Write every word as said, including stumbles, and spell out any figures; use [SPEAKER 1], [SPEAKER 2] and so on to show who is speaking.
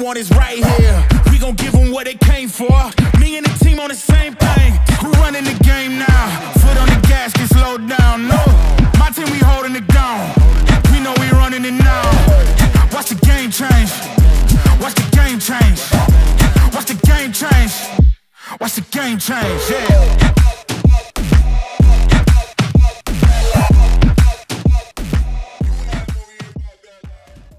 [SPEAKER 1] want is right here. We gon' give them what they came for. Me and the team on the same thing. Who running the game now? Foot on the gas, can slow down. No, my team, we holding it down. We know we running it now. Watch the game change. Watch the game change. Watch the game change. Watch the game change, yeah.